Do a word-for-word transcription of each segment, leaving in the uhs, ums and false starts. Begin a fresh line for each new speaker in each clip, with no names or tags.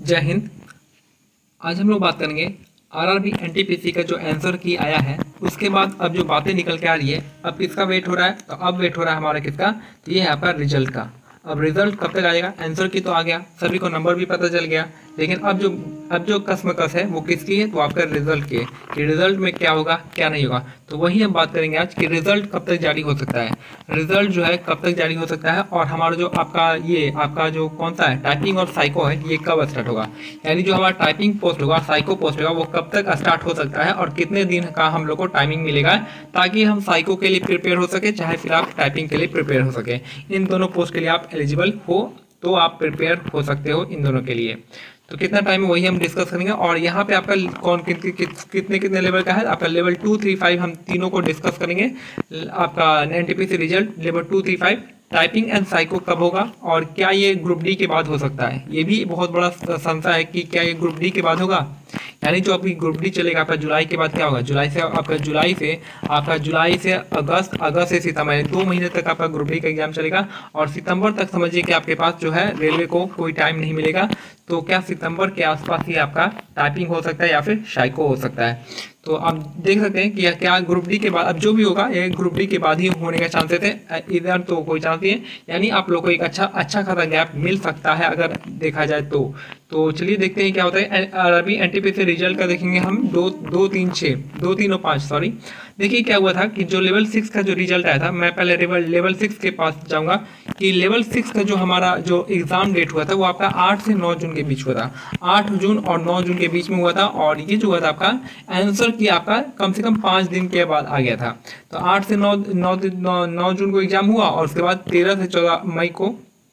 जय हिंद। आज हम लोग बात करेंगे आरआरबी एनटीपीसी का जो आंसर की आया है उसके बाद अब जो बातें निकल के आ रही है, अब किसका वेट हो रहा है, तो अब वेट हो रहा है हमारा किसका, तो ये है आपका रिजल्ट का। अब रिजल्ट कब तक आएगा, आंसर की तो आ गया, सभी को नंबर भी पता चल गया, लेकिन अब जो अब जो कसमकस है वो किसकी है, तो आपका रिजल्ट की है कि रिजल्ट में क्या होगा क्या नहीं होगा। तो वही हम बात करेंगे आज कि रिजल्ट कब तक जारी हो सकता है, रिजल्ट जो है कब तक जारी हो सकता है, और हमारा जो आपका ये आपका जो कौन सा है टाइपिंग और साइको है ये कब स्टार्ट होगा, यानी जो हमारा टाइपिंग पोस्ट होगा साइको पोस्ट होगा वो कब तक स्टार्ट हो सकता है और कितने दिन का हम लोग को टाइमिंग मिलेगा ताकि हम साइको के लिए प्रिपेयर हो सके, चाहे फिर आप टाइपिंग के लिए प्रिपेयर हो सके। इन दोनों पोस्ट के लिए आप एलिजिबल हो तो आप प्रिपेयर हो सकते हो इन दोनों के लिए। तो कितना टाइम है वही हम डिस्कस करेंगे, और यहाँ पे आपका कौन कि, कि, कि, कितने कितने लेवल का है, आपका लेवल टू थ्री फाइव हम तीनों को डिस्कस करेंगे। आपका NTPC result level two three five, typing and psycho कब होगा और क्या ये ग्रुप डी के बाद हो सकता है, ये भी बहुत बड़ा संशय है कि क्या ये ग्रुप डी के बाद होगा, यानी जो आपकी ग्रुप डी चलेगा आपका जुलाई के बाद क्या होगा, जुलाई से आपका जुलाई से आपका जुलाई से अगस्त, अगस्त से सितंबर, दो महीने तक आपका ग्रुप डी का एग्जाम चलेगा, और सितंबर तक समझिए कि आपके पास जो है रेलवे को कोई टाइम नहीं मिलेगा। तो क्या सितंबर के आसपास ही आपका टाइपिंग हो सकता है या फिर साइको हो सकता है। तो आप देख सकते हैं कि क्या ग्रुप डी के बाद अब जो भी होगा ये ग्रुप डी के बाद ही होने का चांसेस है, इधर तो कोई चांस नहीं है, यानी आप लोग को एक अच्छा अच्छा खासा गैप मिल सकता है अगर देखा जाए तो। तो चलिए देखते हैं क्या होता है। आरआरबी एनटीपीसी रिजल्ट का देखेंगे हम दो दो तीन छः दो तीन और पाँच सॉरी। देखिए क्या हुआ था कि जो लेवल सिक्स का जो रिजल्ट आया था, मैं पहले लेवल लेवल सिक्स के पास जाऊंगा कि लेवल सिक्स का जो हमारा जो एग्जाम डेट हुआ था वो आपका आठ से नौ जून के बीच हुआ था, आठ जून और नौ जून के बीच में हुआ था, और ये जो हुआ था आपका आंसर की आपका कम से कम पाँच दिन के बाद आ गया था। तो आठ से नौ नौ नौ जून को एग्जाम हुआ, और उसके बाद तेरह से चौदह मई को,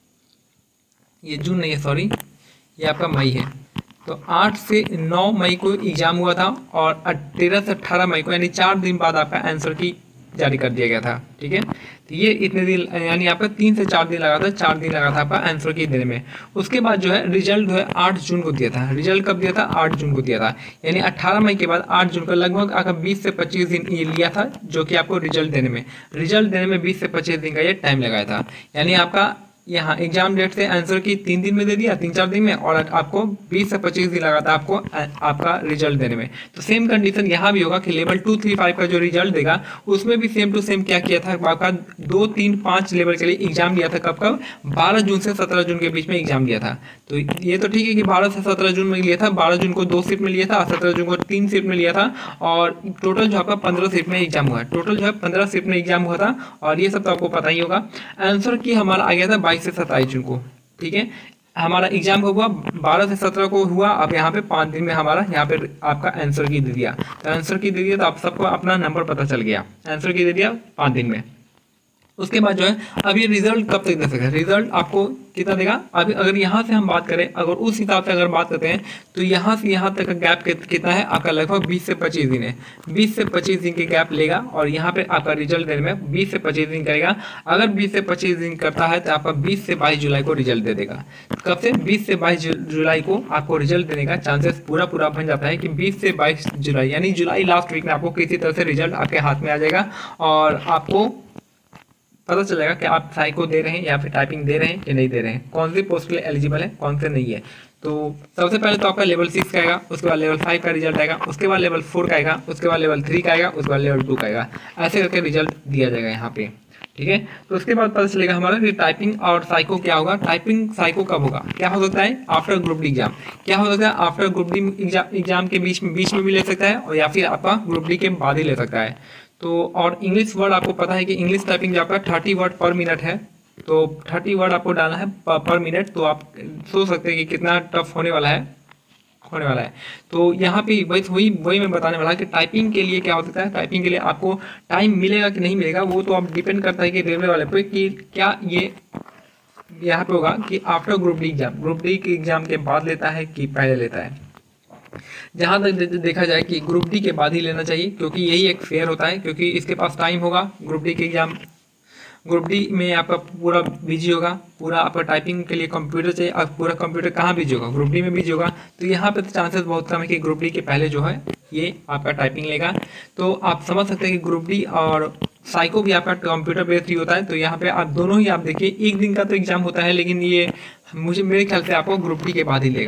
ये जून नहीं है सॉरी ये आपका मई है, तो आठ से नौ मई को एग्जाम हुआ था, और तेरह से अट्ठारह मई को यानी चार दिन बाद आपका आंसर की जारी कर दिया गया था। ठीक है, तो ये इतने दिन यानी आपका तीन से चार दिन लगा था, चार दिन लगा था आपका आंसर की देने में। उसके बाद जो है रिजल्ट जो है आठ जून को दिया था, रिजल्ट कब दिया था, आठ जून को दिया था, यानी अट्ठारह मई के बाद आठ जून को लगभग आपका बीस से पच्चीस दिन ये लिया था जो कि आपको रिजल्ट देने में रिजल्ट देने में बीस से पच्चीस दिन का ये टाइम लगाया था। यानी आपका यहाँ एग्जाम डेट से आंसर की तीन दिन में दे दिया, तीन चार दिन में, और आपको बीस से पच्चीस दिन लगा था आपको आपका रिजल्ट देने में। तो सेम कंडीशन यहाँ भी होगा कि लेवल टू थ्री फाइव का जो रिजल्ट देगा उसमें भी सेम टू सेम क्या किया था, आपका दो तीन पाँच लेवल के लिए एग्जाम लिया था, कब कब बारह जून से सत्रह जून के बीच में एग्जाम लिया था। तो ये तो ठीक है कि बारह से सत्रह जून में लिया था, बारह जून को दो शिफ्ट में लिया था, सत्रह जून को तीन शिफ्ट में लिया था, और टोटल जो आपका पंद्रह शिफ्ट में एग्जाम हुआ, टोटल जो है पंद्रह शिफ्ट में एग्जाम हुआ था, और ये सब तो आपको पता ही होगा। आंसर की हमारा आ गया था बाईस से सत्ताईस जून को। ठीक है, हमारा एग्जाम हुआ बारह से सत्रह को हुआ, अब यहाँ पे पाँच दिन में हमारा यहाँ पे आपका आंसर की दे दिया, तो आंसर की दे दिया तो आप सबको अपना नंबर पता चल गया, आंसर की दे दिया पाँच दिन में। उसके बाद जो है अब ये रिजल्ट कब तक दे सकते हैं, रिजल्ट आपको कितना देगा, अभी अगर यहाँ से हम बात करें, अगर उस हिसाब से अगर बात करते हैं तो यहाँ से यहाँ तक का गैप कितना है आपका, लगभग बीस से पच्चीस दिन है, बीस से पच्चीस दिन के गैप लेगा, और यहाँ पे आपका रिजल्ट देने में बीस से पच्चीस दिन करेगा। अगर बीस से पच्चीस दिन करता है तो आपका बीस से बाईस जुलाई को रिजल्ट दे देगा। कब से, बीस से बाईस जुलाई को आपको रिजल्ट देने का चांसेस पूरा पूरा बन जाता है कि बीस से बाईस जुलाई यानी जुलाई लास्ट वीक में आपको किसी तरह से रिजल्ट आपके हाथ में आ जाएगा, और आपको पता चलेगा कि आप साइको दे रहे हैं या फिर टाइपिंग दे रहे हैं कि नहीं दे रहे हैं, कौन सी पोस्ट के लिए एलिजिबल है कौन से नहीं है। तो सबसे पहले तो आपका लेवल सिक्स का आएगा, उसके बाद लेवल फाइव का रिजल्ट आएगा, उसके बाद लेवल फोर का आएगा, उसके बाद लेवल थ्री का आएगा, उसके बाद लेवल टू का आएगा, ऐसे करके रिजल्ट दिया जाएगा यहाँ पे। ठीक है, तो उसके बाद पता चलेगा हमारा कि टाइपिंग और साइको क्या होगा, टाइपिंग साइको कब होगा, क्या हो सकता है आफ्टर ग्रुप डी एग्जाम, क्या हो सकता है after group D exam exam के बीच में बीच में भी ले सकता है, और या फिर आपका ग्रुप डी के बाद ही ले सकता है। तो और इंग्लिश वर्ड आपको पता है कि इंग्लिश टाइपिंग जो आपका थर्टी वर्ड पर मिनट है, तो थर्टी वर्ड आपको डालना है पर मिनट, तो आप सोच सकते हैं कि कितना टफ होने वाला है होने वाला है। तो यहाँ पे वही वही वही मैं बताने वाला कि टाइपिंग के लिए क्या हो सकता है, टाइपिंग के लिए आपको टाइम मिलेगा कि नहीं मिलेगा वो तो आप डिपेंड करता है कि रेलवे वाले पे कि क्या ये यहाँ पे होगा कि after group D exam, group D के एग्जाम के बाद लेता है कि पहले लेता है। जहां तक देखा जाए कि ग्रुप डी के बाद ही लेना चाहिए, क्योंकि यही एक फेयर होता है, क्योंकि इसके पास टाइम होगा। ग्रुप डी के एग्जाम ग्रुप डी में आपका पूरा बिजी होगा, पूरा आपका टाइपिंग के लिए कंप्यूटर चाहिए, और पूरा कंप्यूटर कहाँ बिजी होगा, ग्रुप डी में बिजी होगा। तो यहाँ पे तो चांसेस बहुत कम है कि ग्रुप डी के पहले जो है ये आपका टाइपिंग लेगा। तो आप समझ सकते हैं कि ग्रुप डी और साइको भी आपका कंप्यूटर बेस्ड ही होता है। तो यहाँ पे आप दोनों ही आप देखिए, एक दिन का तो एग्जाम होता है, लेकिन ये मुझे मेरे ख्याल से आपको ग्रुप डी के बाद ही लेगा।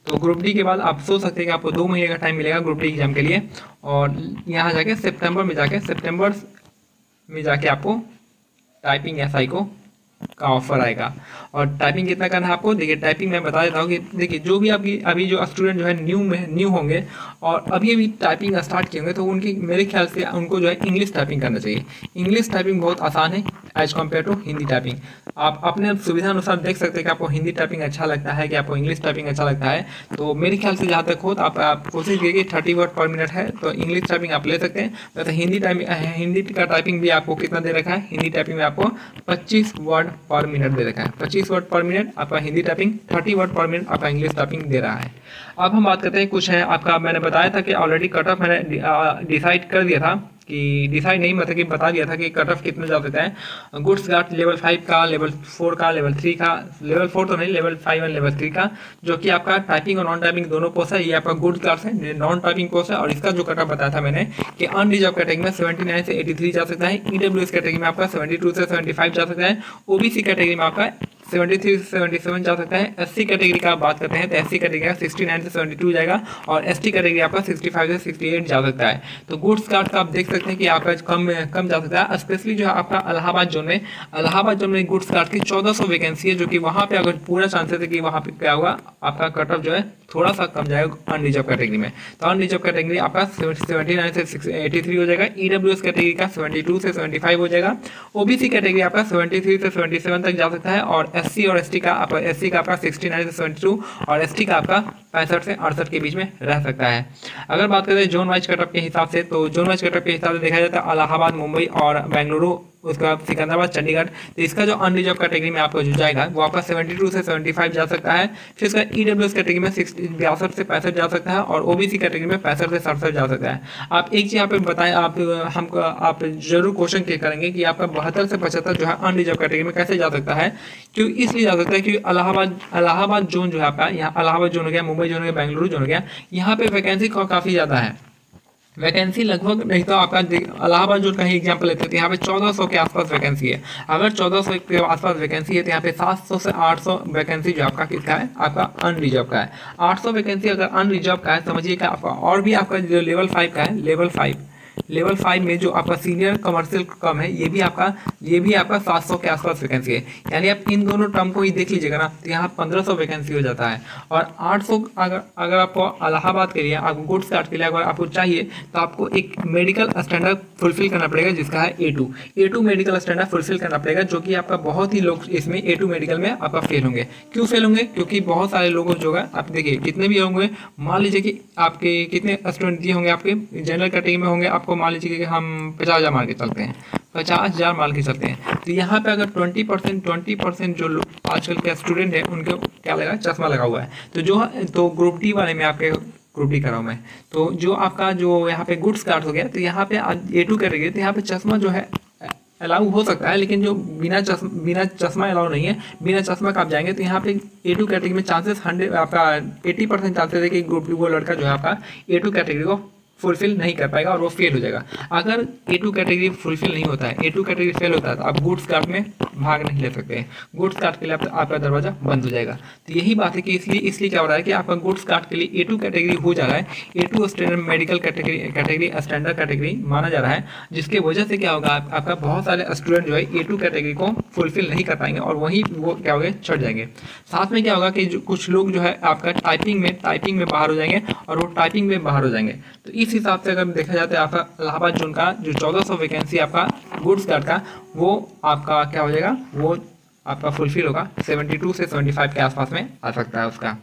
तो ग्रुप डी के बाद आप सोच सकते हैं कि आपको दो महीने का टाइम मिलेगा ग्रुप डी एग्जाम के लिए, और यहाँ जाके सितंबर में जाके सितंबर में जाके आपको टाइपिंग एस आई को का ऑफर आएगा। और टाइपिंग कितना करना है आपको, देखिए टाइपिंग मैं बता देता हूँ कि देखिए जो भी आपकी अभी जो स्टूडेंट जो है न्यू में न्यू होंगे और अभी अभी टाइपिंग स्टार्ट किए होंगे, तो उनकी मेरे ख्याल से उनको जो है इंग्लिश टाइपिंग करना चाहिए। इंग्लिश टाइपिंग बहुत आसान है as compare to Hindi typing. आप अपने सुविधा अनुसार देख सकते हैं कि आपको हिंदी टाइपिंग अच्छा लगता है कि आपको इंग्लिश टाइपिंग अच्छा लगता है। तो मेरे ख्याल से जहाँ तक हो तो आप, आप कोशिश कीजिए, थर्टी वर्ड पर मिनट है तो इंग्लिश टाइपिंग आप ले सकते हैं। वैसे हिंदी टाइपिंग हिंदी का टाइपिंग भी आपको कितना दे रखा है, हिंदी टाइपिंग में आपको पच्चीस वर्ड पर मिनट दे रखा है। पच्चीस वर्ड पर मिनट आपका Hindi typing, thirty word per minute आपका इंग्लिश टाइपिंग दे रहा है। अब हम बात करते हैं कुछ है आपका, मैंने बताया था कि ऑलरेडी कट ऑफ मैंने डिसाइड कर दिया था कि डिसाइड नहीं मतलब कि बता दिया था कि कट ऑफ कितने जा सकता है गुड्स गार्ड लेवल फाइव का, लेवल फोर का, लेवल थ्री का, लेवल फोर तो नहीं level five and level three का, जो कि आपका टाइपिंग और नॉन टाइपिंग दोनों पोस्ट है। ये आपका गुड्स गार्ड है, नॉन टाइपिंग पोस्ट है। और इसका जो कट ऑफ बताया था मैंने कि अनरिजर्व कैटेगरी में सेवेंटी नाइन से एटी थ्री जा सकता है, ईडब्ल्यूएस कैटेगरी में आपका सेवेंटी टू से सेवेंटी फाइव जा सकता है, ओबीसी कैटेगरी में आपका सेवेंटी थ्री से सेवेंटी सेवन जा सकता है। एससी कैटेगरी का बात करते हैं तो एससी कैटेगरी का सिक्सटी नाइन से सेवेंटी टू जाएगा और एसटी कैटेगरी आपका सिक्सटी फाइव से सिक्सटी एट जा सकता है। तो गुड्स कार्ड का आप देख सकते हैं कि आपका कम कम जा सकता है, स्पेशली जो है आपका इलाहाबाद जोन में। इलाहाबाद जोन में गुड्स कार्ड की चौदह सौ वैकेंसी है, जो कि वहाँ पे अगर पूरा चांसेस है कि वहाँ पे क्या होगा आपका कट ऑफ जो है थोड़ा सा कम जाएगा अनरिजर्व कैटेगरी में। तो अनरिजर्व कैटेगरी आपका सेवेंटी नाइन से एटी थ्री हो जाएगा, ईडब्ल्यूएस कैटेगरी का सेवेंटी टू से सेवेंटी फाइव हो जाएगा, ओबीसी कैटेगरी आपका सेवेंटी थ्री से सेवेंटी सेवन तक जा सकता है, और एससी और एसटी का आपका एससी का आपका सिक्सटी नाइन से सेवेंटी टू और एसटी का आपका पैंसठ से अड़सठ के बीच में रह सकता है। अगर बात करें जोन वाइज कटअप के हिसाब से, तो जोन वाइज कटअप के हिसाब से देखा जाता है इलाहाबाद, मुंबई और बेंगलुरु, उसके बाद सिकंदराबाद, चंडीगढ़। तो इसका जो अनरिजर्व कैटेगरी में आपका जो जाएगा वो आपका सेवेंटी टू से सेवेंटी फाइव जा सकता है। फिर इसका ईडब्ल्यूएस कैटेगरी में सिक्सटी बासठ से पैंसठ जा सकता है और ओबीसी कैटेगरी में पैंसठ से सड़सठ जा सकता है। आप एक चीज़ यहाँ पे बताएं, आप हमको आप जरूर क्वेश्चन क्लियर करेंगे कि आपका बहत्तर से पचहत्तर जो है अनरिजर्व कैटेगरी में कैसे जा सकता है। क्यों इसलिए जा सकता है क्योंकि इलाहाबाद इलाहाबाद जोन जो है आपका, यहाँ इलाहाबाद जोन हो गया, मुंबई जोन हो गया, बेंगलुरु जोन हो गया, यहाँ पे वैकेंसी काफ़ी ज़्यादा है। वैकेंसी लगभग नहीं तो आपका इलाहाबाद जोन का ही एग्जांपल लेते हैं तो यहाँ पे चौदह सौ के आसपास वैकेंसी है। अगर चौदह सौ के आसपास वैकेंसी है तो यहाँ पे सात सौ से आठ सौ वैकेंसी जो आपका किसका है, आपका अनरिजर्व का है। आठ सौ वैकेंसी अगर अनरिजर्व का है, समझिए कि आपका और भी आपका जो लेवल फाइव का है, लेवल फाइव लेवल फाइव में जो आपका सीनियर कमर्शियल कम है, ये भी आपका ये भी आपका सात सौ के आसपास वैकेंसी है। यानी आप इन दोनों टर्म को ही देख लीजिएगा ना, तो यहाँ पंद्रह सौ वैकेंसी हो जाता है। और आठ सौ अगर अगर आपको इलाहाबाद के लिए, आपको गुड्स कार्ड के लिए अगर आपको चाहिए तो आपको एक मेडिकल स्टैंडर्ड फुलफिल करना पड़ेगा, जिसका है A two A two medical standard fulfil करना पड़ेगा, जो कि आपका बहुत ही लोग इसमें ए टू मेडिकल में आपका फेल होंगे। क्यों फेल होंगे? क्योंकि बहुत सारे लोग जो है, आप देखिए कितने भी होंगे, मान लीजिए कि आपके कितने स्टूडेंट दिए होंगे, आपके जनरल कैटेगरी में होंगे, आपको मान लीजिए कि हम पचास हज़ार मान के चलते हैं, पचास हज़ार मान के चलते हैं, तो यहाँ पे अगर ट्वेंटी परसेंट ट्वेंटी परसेंट जो लोग आजकल के स्टूडेंट हैं उनके क्या लगा, चश्मा लगा हुआ है। तो जो तो ग्रुप डी वाले में आपके ग्रुप डी कराऊँ मैं, तो जो आपका जो यहाँ पे गुड्स कार्ड हो गया, तो यहाँ पे ए टू कैटेगरी, तो यहाँ पे चश्मा जो है अलाउ हो सकता है, लेकिन जो बिना चश्मा बिना चश्मा अलाउ नहीं है। बिना चश्मा का आप जाएंगे तो यहाँ पे ए टू कैटेगरी में चांसेस हंड्रेड आपका एटी परसेंट चांसेस है कि ग्रुप डी वो लड़का जो है आपका ए टू कैटेगरी को फुलफिल नहीं कर पाएगा और वो फेल हो जाएगा। अगर ए टू कैटेगरी फुलफिल नहीं होता है, ए टू कैटेगरी फेल होता है, तो आप गुड्स कार्ड में भाग नहीं ले सकते हैं। गुड्स कार्ड के लिए आप, आपका दरवाजा बंद हो जाएगा। तो यही बात है कि इसलिए इसलिए क्या हो रहा है कि आपका गुड्स कार्ड के लिए ए टू कैटेगरी हो जा रहा है, A two standard medical category category standard category माना जा रहा है, जिसके वजह से क्या होगा, आप, आपका बहुत सारे स्टूडेंट जो है ए टू कैटेगरी को फुलफिल नहीं कर पाएंगे और वहीं वो क्या होगा, छट जाएंगे। साथ में क्या होगा कि जो कुछ लोग जो है आपका टाइपिंग में टाइपिंग में बाहर हो जाएंगे और वो टाइपिंग में बाहर हो जाएंगे। तो इस हिसाब से अगर देखा जाता है आपका इलाहाबाद जोन का जो चौदह सौ वैकेंसी आपका गुड्स कार्ड का, वो आपका क्या हो जाएगा, वो आपका फुलफिल होगा, सेवेंटी टू से सेवेंटी फाइव के आसपास में आ सकता है उसका।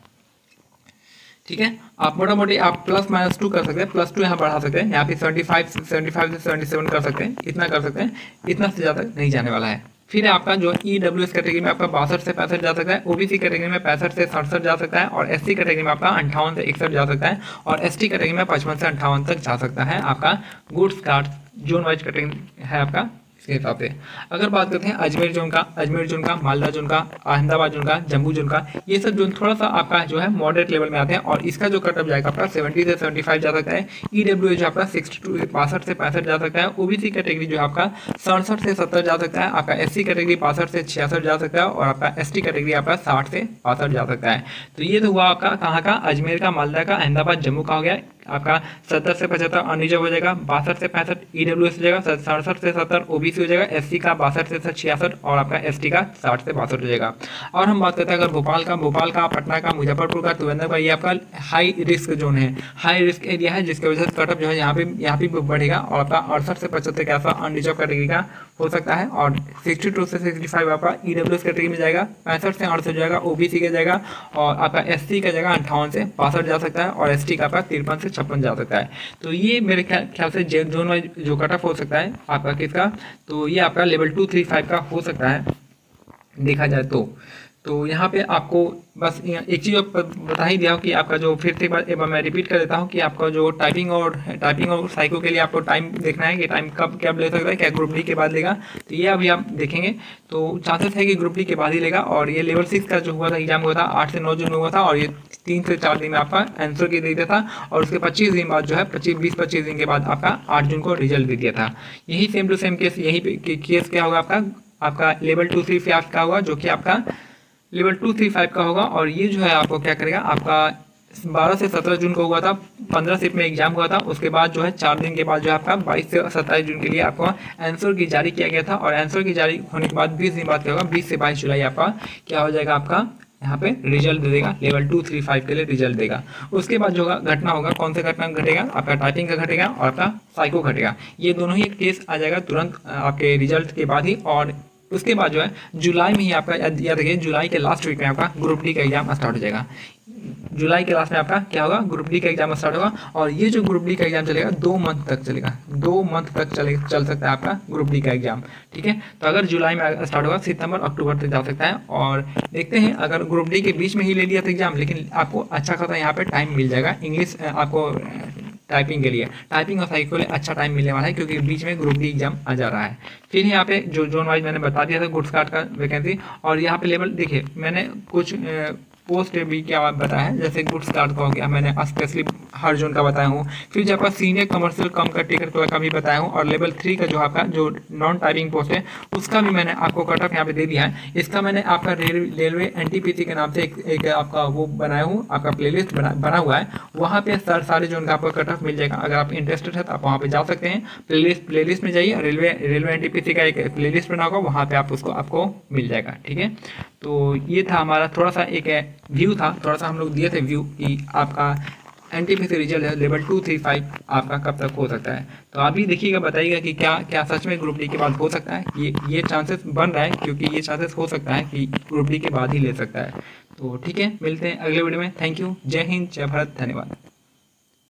ठीक है, आप मोटा मोटी आप प्लस माइनस टू कर सकते हैं, प्लस टू यहाँ बढ़ा सकते हैं, यहाँ पे सेवेंटी फाइव सेवेंटी फाइव से सेवेंटी सेवन कर सकते हैं, इतना कर सकते हैं, इतना से ज़्यादा नहीं जाने वाला है। फिर आपका जो ई डब्ल्यू एस कैटेगरी में आपका बासठ से पैंसठ जा सकता है, ओबीसी कैटेगरी में पैंसठ से सड़सठ जा सकता है और एससी कैटेगरी में आपका अंठावन से इकसठ जा सकता है और एसटी कैटेगरी में पचपन से अंठावन तक जा सकता है। आपका goods card zone wise category है आपका इसके हिसाब से। अगर बात करते हैं अजमेर जोन का, अजमेर जोन का, मालदा जोन का, अहमदाबाद जोन का, जम्मू जोन का, ये सब जोन थोड़ा सा आपका जो है मॉडरेट लेवल में आते हैं और इसका जो कटअप जाएगा आपका सेवेंटी से सेवेंटी फाइव जा सकता है। ईडब्ल्यू जो आपका सिक्सटी टू बासठ से पैंसठ जा सकता है। ओबीसी कैटेगरी जो है आपका सड़सठ से सत्तर जा सकता है। आपका एससी कैटेगरी बासठ से छियासठ जा सकता है और आपका एसटी कैटेगरी आपका साठ से बासठ जा सकता है। तो ये तो हुआ आपका कहाँ का, अजमेर का, मालदा का, अहमदाबाद, जम्मू का हो गया। आपका सत्तर से पचहत्तर अनरिजर्व हो जाएगा, बासठ से पैंसठ ईडब्ल्यूएस हो जाएगा, सड़सठ से सत्तर ओबीसी हो जाएगा, एससी का बासठ से छियासठ और आपका एसटी का साठ से बासठ हो जाएगा। और हम बात करते हैं अगर भोपाल का, भोपाल का, पटना का, मुजफ्फरपुर का, त्रिवेंद्र का, ये आपका हाई रिस्क जोन है, हाई रिस्क एरिया है, जिसकी वजह से कटअप जो है यहाँ पे यहाँ पे बढ़ेगा और आपका अड़सठ से पचहत्तर के आसपास अनरिजर्व कैटेगरी का हो सकता है और सिक्सटी टू से सिक्सटी फाइव आपका ईडब्ल्यूएस कैटेगरी में जाएगा, पैंसठ से अड़सठ जाएगा ओबीसी का जाएगा और आपका एससी का जाएगा अंठावन से बासठ जा सकता है और एसटी का आपका तिरपन से छप्पन जा सकता है। तो ये मेरे ख्याल से जोन वाइज जो कट ऑफ हो सकता है आपका किसका, तो ये आपका लेवल टू थ्री फाइव का हो सकता है देखा जाए तो। तो यहाँ पे आपको बस एक चीज़ बता ही दिया हूँ कि आपका जो फिर से एक बार एक बार मैं रिपीट कर देता हूँ कि आपका जो टाइपिंग और टाइपिंग और साइको के लिए आपको टाइम देखना है कि टाइम कब क्या ले सकता है, क्या ग्रुप डी के बाद लेगा। तो ये अभी आप देखेंगे तो चांसेस है कि ग्रुप डी के बाद ही लेगा। और ये लेवल सिक्स का जो हुआ था एग्जाम हुआ था आठ से नौ जून में हुआ था और ये तीन से चार दिन में आपका आंसर की दे दिया था और उसके पच्चीस दिन बाद जो है पच्चीस बीस पच्चीस दिन के बाद आपका आठ जून को रिजल्ट दे दिया था। यही सेम टू सेम केस यही केस क्या होगा आपका आपका लेवल टू थ्री फाइव का होगा, जो कि आपका लेवल टू थ्री फाइव का होगा। और ये जो है आपको क्या करेगा, आपका बारह से सत्रह जून को हुआ था, पंद्रह शिफ्ट में एग्जाम हुआ था। उसके बाद जो है चार दिन के बाद जो है आपका बाईस से सत्ताईस जून के लिए आपको आंसर की जारी किया गया था और आंसर की जारी होने के बाद बीस दिन बाद क्या होगा, बीस से बाईस जुलाई आपका क्या हो जाएगा, आपका यहाँ पे रिजल्ट दे देगा, लेवल टू थ्री फाइव के लिए रिजल्ट देगा। उसके बाद जो घटना होगा, कौन सा घटना घटेगा, आपका टाइपिंग का घटेगा और आपका साइको घटेगा। ये दोनों ही केस आ जाएगा तुरंत आपके रिजल्ट के बाद ही। और उसके बाद जो है जुलाई में ही आपका याद रखिए, जुलाई के लास्ट वीक में आपका ग्रुप डी का एग्जाम स्टार्ट हो जाएगा। जुलाई के लास्ट में आपका क्या होगा, ग्रुप डी का एग्जाम स्टार्ट होगा और ये जो ग्रुप डी का एग्जाम चलेगा दो मंथ तक चलेगा, दो मंथ तक चले चल सकता है आपका ग्रुप डी का एग्जाम। ठीक है, तो अगर जुलाई में स्टार्ट होगा सितंबर अक्टूबर तक जा सकता है। और देखते हैं अगर ग्रुप डी के बीच में ही ले लिया था एग्जाम, लेकिन आपको अच्छा खासा यहाँ पे टाइम मिल जाएगा इंग्लिश आपको टाइपिंग के लिए, टाइपिंग और साइको के लिए अच्छा टाइम मिलने वाला है क्योंकि बीच में ग्रुप डी एग्जाम आ जा रहा है। फिर यहाँ पे जो जोन वाइज मैंने बता दिया था गुड्स कार्ड का वैकेंसी, और यहाँ पे लेवल देखिए मैंने कुछ पोस्ट भी क्या बताया है, जैसे गुड्स कार्ड का हो गया मैंने स्पेशली हर जोन का बताया हूँ। फिर जो आपका सीनियर कमर्शियल कम का टिकट का भी बताया हूँ और लेवल थ्री का जो आपका जो नॉन टाइपिंग पोस्ट है उसका भी मैंने आपको कट ऑफ यहाँ पे दे दिया है। इसका मैंने आपका रेलवे एनटीपीसी के नाम से एक, एक आपका वो बनाया हूँ, आपका प्लेलिस्ट बना बना हुआ है, वहाँ पे सर सारे जोन का आपको कट ऑफ मिल जाएगा। अगर आप इंटरेस्टेड है तो आप वहाँ पे जा सकते हैं, प्लेलिस्ट प्लेलिस्ट में जाइए, रेलवे रेलवे एनटीपीसी का एक प्लेलिस्ट बना होगा, वहाँ पे आप उसको आपको मिल जाएगा। ठीक है, तो ये था हमारा थोड़ा सा एक व्यू था, थोड़ा सा हम लोग दिए थे व्यू कि आपका एनटीपीसी रिजल्ट है लेवल टू थ्री फाइव आपका कब तक हो सकता है। तो आप भी देखिएगा, बताइएगा कि क्या क्या सच में ग्रुप डी के बाद हो सकता है। ये ये चांसेस बन रहा है क्योंकि ये चांसेस हो सकता है कि ग्रुप डी के बाद ही ले सकता है। तो ठीक है, मिलते हैं अगले वीडियो में। थैंक यू, जय हिंद, जय भारत, धन्यवाद।